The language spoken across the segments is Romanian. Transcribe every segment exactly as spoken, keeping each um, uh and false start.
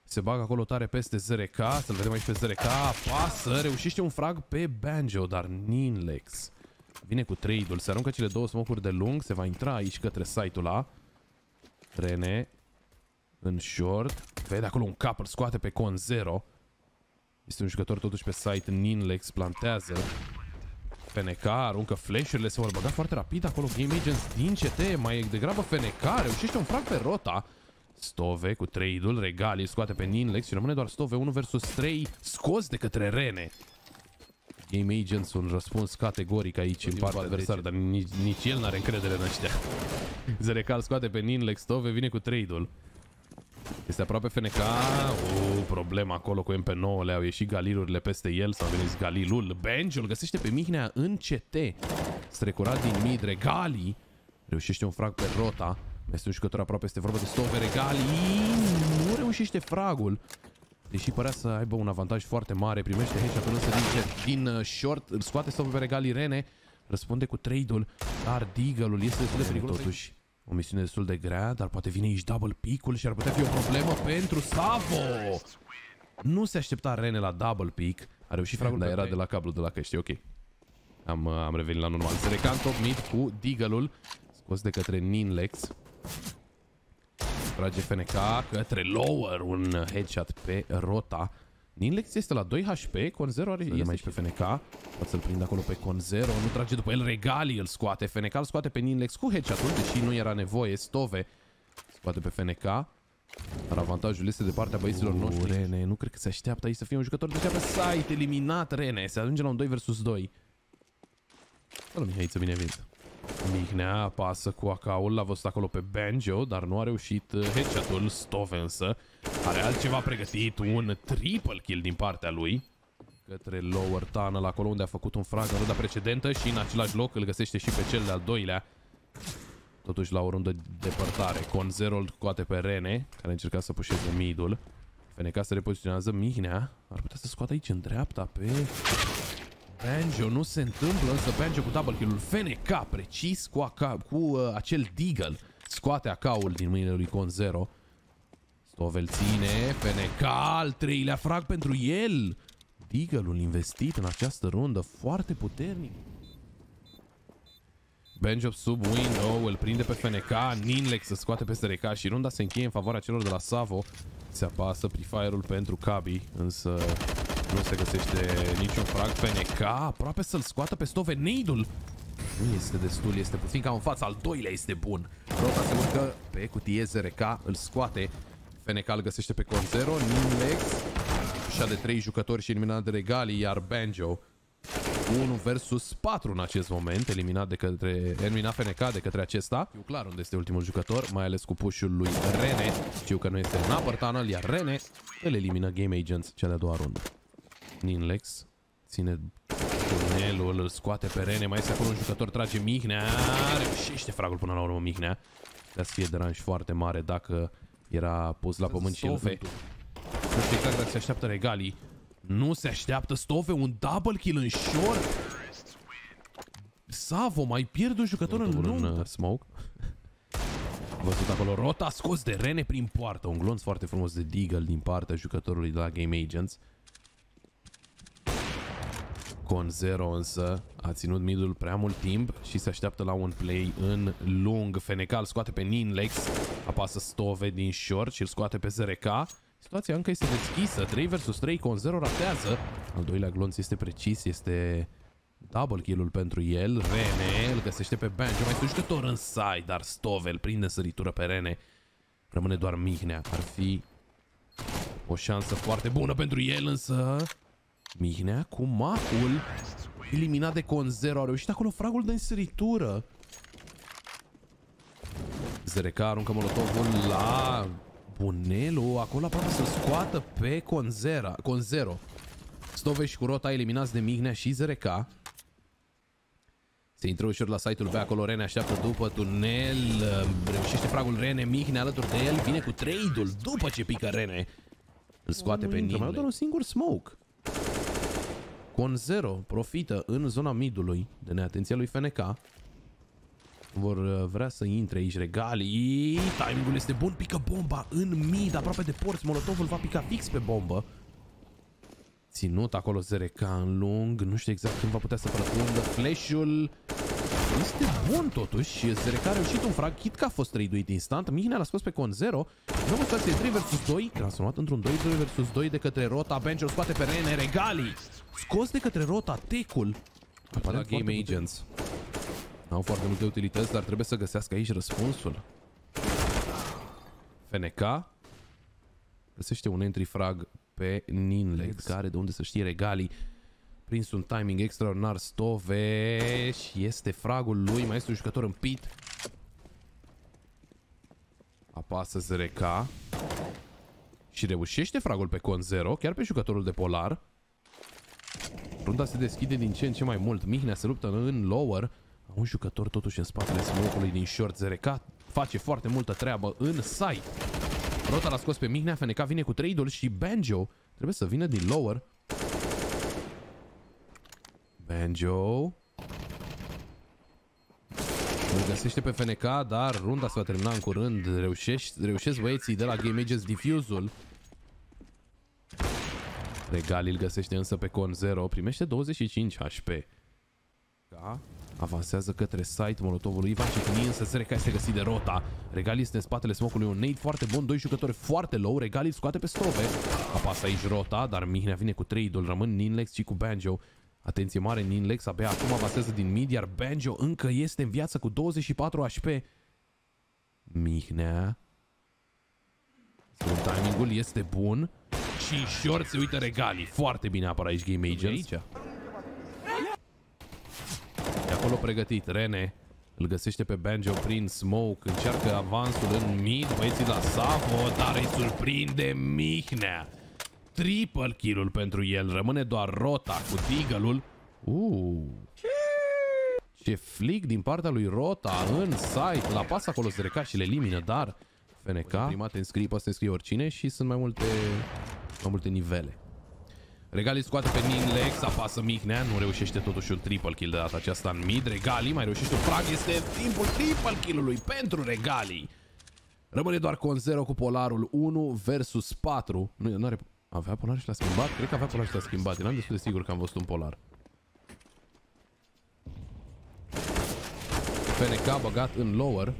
Se bagă acolo tare peste Z R K. Să-l vedem aici pe Z R K. Pasă, reușește un frag pe Banjo, dar Ninlex vine cu trade-ul. Se aruncă cele două smoke-uri de lung. Se va intra aici către site-ul A. Rene în short. Vede acolo un cap, îl scoate pe Con zero. Este un jucător totuși pe site. Ninlex plantează. F N K aruncă flash-urile. Se vor băga foarte rapid acolo Game Agents din C T. Mai degrabă F N K reușește un frag pe Rota. Stove cu trade-ul. Regali scoate pe Ninlex și rămâne doar Stove unu versus trei scos de către Rene. Game Agents un răspuns categoric aici în partea adversară, dar nici, nici el n-are încredere în ăștia. Zerecal scoate pe Ninlex, Stove vine cu trade-ul. Este aproape F N K. O, problemă acolo cu M P nouă, le-au ieșit galilurile peste el, s-au venit galilul. Banjo îl găsește pe Mihnea în C T. Strecurat din mid, Regali reușește un frag pe Rota. Este un jucător aproape, este vorba de Stove. Regali nu reușește fragul, deși părea să aibă un avantaj foarte mare. Primește headshot-ul însă din, din short. Îl scoate Stove pe Regali. Rene răspunde cu trade-ul, dar Deagle-ul este destul de periculos. Totuși o misiune destul de grea, dar poate vine aici double pick-ul și ar putea fi o problemă pentru Savo. Nu se aștepta Rene la double pick. A reușit fragul, dar era de la cablu de la căști. Ok. Am, am revenit la normal. Se recan top mid cu Deagle-ul scos de către Ninlex. Trage F N K către lower, un headshot pe Rota. Ninlex este la doi H P, Con zero are este aici pe F N K. Poate să-l prinde acolo pe Con zero, nu trage după el, Regali îl scoate. F N K îl scoate pe Ninlex cu headshot-ul, deși nu era nevoie. Stove scoate pe F N K. Dar avantajul este de partea băieților uh, noștri. Rene, nu cred că se așteaptă aici să fie un jucător deja pe site. Eliminat Rene, se ajunge la un doi versus doi. Salut Mihaiță, bine venit. Mihnea pasă cu A K-ul, l-a văzut acolo pe Banjo, dar nu a reușit headshot-ul. Stove însă are altceva pregătit, un triple kill din partea lui către lower tunnel, acolo unde a făcut un frag în runda precedentă și în același loc îl găsește și pe cel de-al doilea. Totuși la o rundă de depărtare. Con zero îl scoate pe Rene, care încerca să pușeze mid-ul. F N K se repoziționează. Mihnea ar putea să scoată aici în dreapta pe Banjo, nu se întâmplă, însă Banjo cu double kill-ul. F N K precis cu, A K, cu uh, acel Deagle scoate A K-ul din mâinile lui Con zero. Stove îl ține, F N K, al treilea frag pentru el. Deagle-ul investit în această rundă foarte puternic. Banjo sub window, îl prinde pe F N K, Ninlex se scoate pe S R K și runda se încheie în favoarea celor de la Savo. Se apasă prefire-ul pentru Kabi, însă nu se găsește niciun frag. F N K aproape să-l scoată pe Stove. Nade-ul nu este destul, este puțin cam în față. Al doilea este bun. Rota se urcă pe cutie, Z R K îl scoate. F N K îl găsește pe Con zero. Ninlex și de trei jucători și eliminat de Regali, iar Banjo unu versus patru în acest moment, eliminat de către eliminat F N K de către acesta. Știu clar unde este ultimul jucător, mai ales cu push-ul lui Rene. Știu că nu este în upper tunnel, iar Rene îl elimină Game Agents cea de-a doua rundă. Ninlex ține tunelul, îl scoate pe Rene, mai este acolo un jucător, trage Mihnea, reușește fragul până la urmă Mihnea. Putea să fie deranj foarte mare dacă era pus la pământ și el fe. Nu știu exact dacă se așteaptă Regali. Nu se așteaptă Stove, un double kill în short. Savo mai pierde un jucător în lung. În smoke. Văzut acolo Rota scos de Rene prin poartă. Un glonț foarte frumos de Deagle din partea jucătorului de la Game Agents. Con zero însă a ținut midul prea mult timp și se așteaptă la un play în lung. F N K îl scoate pe Ninlex, apasă Stove din short și îl scoate pe Z R K. Situația încă este deschisă, trei versus trei, Con zero ratează. Al doilea glonț este precis, este double kill-ul pentru el. Rene îl găsește pe Banjo, mai este un jucător în side, dar Stove îl prinde în săritură pe Rene. Rămâne doar Mihnea, ar fi o șansă foarte bună pentru el, însă Mihnea cu macul eliminat de Con zero, a reușit acolo fragul de însăritură. Z R K aruncă molotovul la Bunelu, acolo aproape să scoată pe Con zero. Stove și cu Rota eliminați de Mihnea și Z R K. Se intră ușor la site-ul B, acolo Rene așteaptă după tunel, reușește fragul Rene, Mihnea alături de el, vine cu trade-ul după ce pică Rene. Îl scoate pe Ninlex. Mai doar un singur smoke. Con zero profită în zona midului de neatenția lui F N K. vor vrea să intre aici Regali. Timingul este bun, pică bomba în mid, aproape de porți. Molotovul va pica fix pe bombă. Ținut acolo Z R K în lung, nu știu exact când va putea să pătrundă. Flash-ul este bun totuși. Z R K a reușit un frag, hit că a fost trade-uit instant. Mihnea l-a scos pe con zero. Nouă situație trei versus doi, transformat într-un doi versus doi de către Rota. Banjo scoate pe Rene, Regali scos de către Rota, tecul. La Game Agents au foarte multe utilități, dar trebuie să găsească aici răspunsul. F N K găsește un entry frag pe Ninlex, care de unde să știe Regali. Prins un timing extraordinar Stove și este fragul lui, mai este un jucător în pit. Apasă Z R K și reușește fragul pe con zero, chiar pe jucătorul de Polar. Runda se deschide din ce în ce mai mult. Mihnea se luptă în lower. Un jucător totuși în spatele smoke-ului din short. Z R K face foarte multă treabă în side. Rota l-a scos pe Mihnea, F N K vine cu trade-ul și Banjo trebuie să vină din lower. Banjo îl găsește pe F N K, dar runda se va termina în curând. Reușesc, reușesc băieții de la Game Agents defuse-ul. Regali îl găsește însă pe con zero, primește douăzeci și cinci H P. Da? Avansează către site, Molotovul lui Ivan Cicni, însă Z R K este găsit de Rota. Regali este în spatele smoke-ului, un nade foarte bun, doi jucători foarte low. Regali îl scoate pe Stove. Apasă aici Rota, dar Mihnea vine cu trade-ul, rămân Ninlex și cu Banjo. Atenție mare, Ninlex abia acum avansează din mid, iar Banjo încă este în viață cu douăzeci și patru H P. Mihnea. Timingul este bun. Și în short se uită Regali. Foarte bine apără aici Game Agents. E acolo pregătit. Rene îl găsește pe Banjo prin smoke. Încearcă avansul în mid. Băieții la Savo, dar îi surprinde Mihnea. Triple kill-ul pentru el. Rămâne doar Rota cu Deagle-ul. Uh. Ce flick din partea lui Rota în site. La pas acolo Z R K și le elimină, dar F N K primate înscrie, poate să înscrie oricine și sunt mai multe, mai multe nivele. Regali scoate pe Ninlex, apasă Mihnea, nu reușește totuși un triple kill de data aceasta în mid. Regali mai reușește un frag, este timpul triple kill-ului pentru Regali. Rămâne doar con zero cu Polarul unu versus patru. Nu, nu are... Avea Polar și l-a schimbat? Cred că avea Polar și l-a schimbat. Eram destul de sigur că am văzut un Polar. F N K băgat în lower.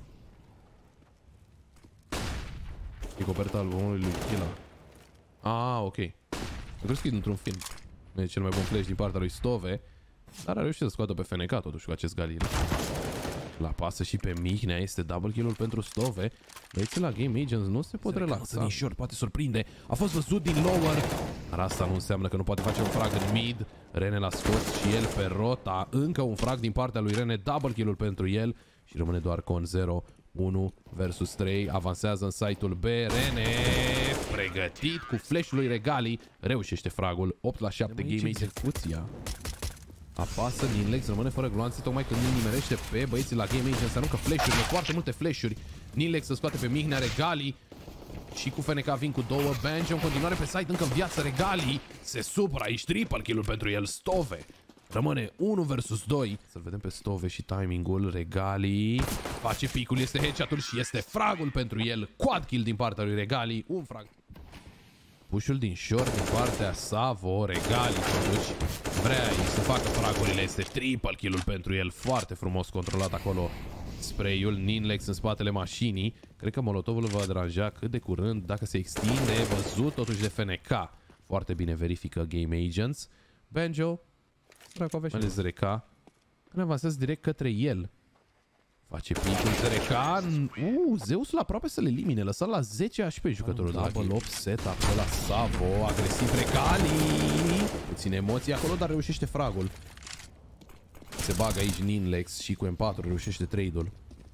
E coperta albumului lui Killa. Ah, ok. Cred că e într-un film. Nu e cel mai bun flash din partea lui Stove, dar a reușit să scoată pe F N K totuși cu acest Galil. La pasă și pe Mihnea, este double kill-ul pentru Stove. Băieții la Game Agents nu se pot se relaxa. Din short, poate surprinde. A fost văzut din lower, dar asta nu înseamnă că nu poate face un frag în mid. Rene l-a scos și el pe Rota. Încă un frag din partea lui Rene, double kill-ul pentru el și rămâne doar con zero. unu versus trei, avansează în site-ul B. Rene, pregătit cu flash-ul lui Regali, reușește fragul. opt la șapte Game Agents. Execuția. Apasă Ninlex, rămâne fără gloanțe, tocmai când nu nimerește pe băieții la Game Agents. Aruncă flash-urile, foarte multe flash-uri. Ninlex să scoate pe Mihnea, Regali și cu F N K vin cu două. Banjo în continuare pe site, încă în viață. Regali se supra aici, triple kill-ul pentru el. Stove rămâne unu versus doi. Să-l vedem pe Stove și timingul. Regali face picul, este headshot-ul și este fragul pentru el. Quad kill din partea lui Regali. Un frag. Push-ul din short din partea Savo. Regali totuși vrea să facă fragurile. Este triple kill-ul pentru el. Foarte frumos controlat acolo spray-ul. Ninlex în spatele mașinii. Cred că Molotovul va deranja cât de curând dacă se extinde. Văzut totuși de F N K. Foarte bine verifică Game Agents. Banjo Mai Z R K când avansează direct către el. Face picul Z R K. Uh, Zeusul aproape să le elimine. Lăsat la zece H P jucătorul. Double up setup de la Savo. Agresiv Regali. Puține emoții acolo, dar reușește fragul. Se bagă aici Ninlex și cu M patru reușește trade-ul.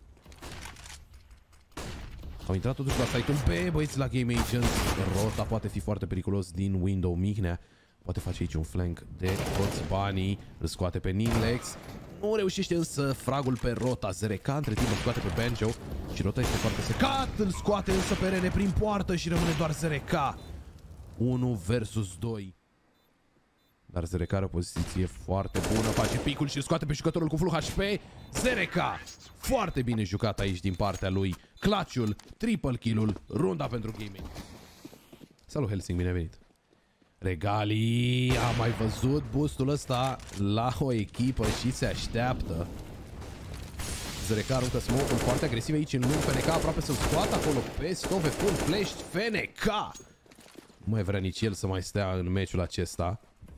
Au intrat totuși la site-ul B, băieți la Game Agents. Rota poate fi foarte periculos din window. Mihnea poate face aici un flank de toți banii. Îl scoate pe Ninlex. Nu reușește însă fragul pe Rota. Z R K între timp îl scoate pe Banjo. Și Rota este foarte secat. Îl scoate însă pe Rene prin poartă și rămâne doar Z R K. unu versus doi. Dar Z R K are o poziție foarte bună. Face picul și scoate pe jucătorul cu full H P. Z R K foarte bine jucat aici din partea lui. Clutch-ul, triple kill-ul, runda pentru gaming. Salut Helsing, bine venit. Regali a mai văzut boostul ăsta la o echipă și se așteaptă. Z R K aruncă smoke-ul foarte agresiv aici în lung. F N K aproape să-l scoată acolo pe Stove. Full flash, F N K. Nu mai vrea nici el să mai stea în meciul acesta.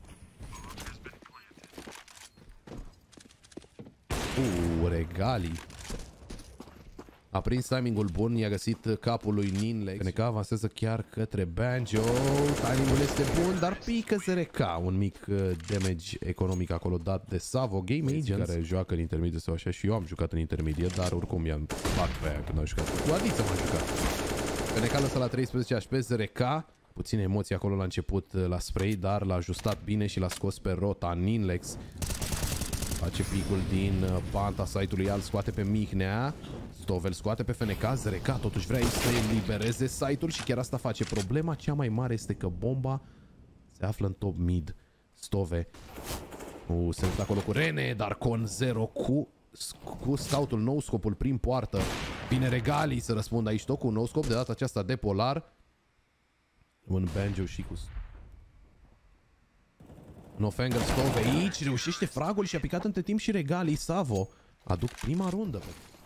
Uuu, Regali. A prins timingul bun, i-a găsit capul lui Ninlex. F N K avansează chiar către Banjo. Timingul este bun, dar pică Z R K. Un mic damage economic acolo dat de Savo. Game Agents, care joacă în intermediate sau așa, și eu am jucat în intermediate, dar oricum i-am bat pe aia când am jucat. Cu Adiță m-am jucat. F N K lăsă la treisprezece H P, Z R K. Puține emoții acolo la început la spray, dar l-a ajustat bine și l-a scos pe rota Ninlex. Face picul din panta site-ului al, scoate pe Mihnea. Stovel scoate pe F N K. Z R K totuși vrea să elibereze site-ul și chiar asta face. Problema cea mai mare este că bomba se află în top mid. Stove uh, se uită acolo cu Rene, dar Con zero cu, cu scoutul nou scopul prin poartă. Vine Regali să răspundă aici tot cu un nou scop, de data aceasta de Polar. Un Banjo și cu Nofanger. Stove aici reușește fragul și a picat între timp și Regali. Savo aduc prima rundă.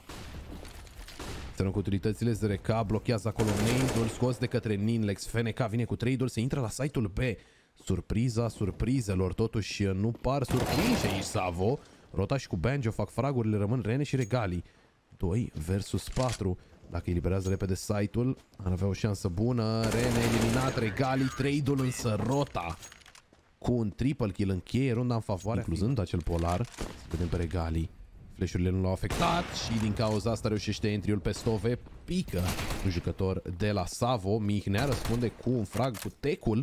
Cu utilitățile, Z R K blochează acolo nade-ul scos de către Ninlex. F N K vine cu trade-ul, se intră la site-ul B. Surpriza surprizelor, totuși nu par surprinși aici Savo. Rota și cu Banjo fac fragurile, rămân Rene și Regali. doi versus patru. Dacă eliberează repede site-ul, ar avea o șansă bună. Rene eliminat, Regali, trade-ul însă Rota cu un triple kill încheie runda în favoarea, incluzând acel Polar. Să vedem pe Regali. Flash-urile nu l-au afectat și din cauza asta reușește entry-ul pe Stove. Pică un jucător de la Savo. Mihnea răspunde cu un frag cu tecul.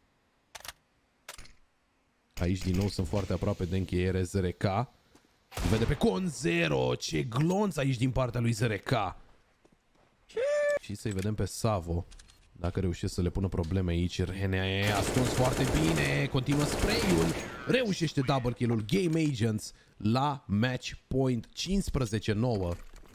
Aici din nou sunt foarte aproape de încheiere Z R K. Vede pe Con zero. Ce glonț aici din partea lui Z R K. Și să-i vedem pe Savo dacă reușește să le pună probleme aici. Rene a ascuns foarte bine. Continuă spray-ul. Reușește double kill-ul. Game Agents la match point cincisprezece nouă.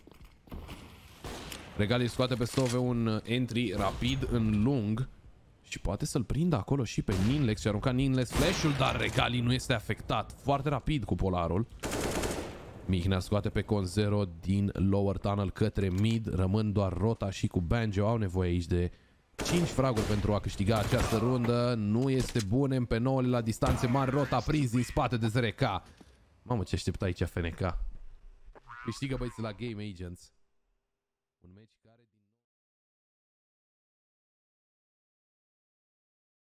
Regali scoate pe Stove un entry rapid în lung și poate să-l prindă acolo și pe Ninlex. Și arunca Ninlex flash-ul, dar Regali nu este afectat. Foarte rapid cu Polarul. Mihnea scoate pe Con zero din lower tunnel către mid. Rămân doar Rota și cu Banjo. Au nevoie aici de cinci fraguri pentru a câștiga această rundă. Nu este bun. M P nouă la distanțe mari. Rota prins din spate de Z R K. Mamă, ce aștepta aici F N K. Câștigă băieți la Game Agents. Un meci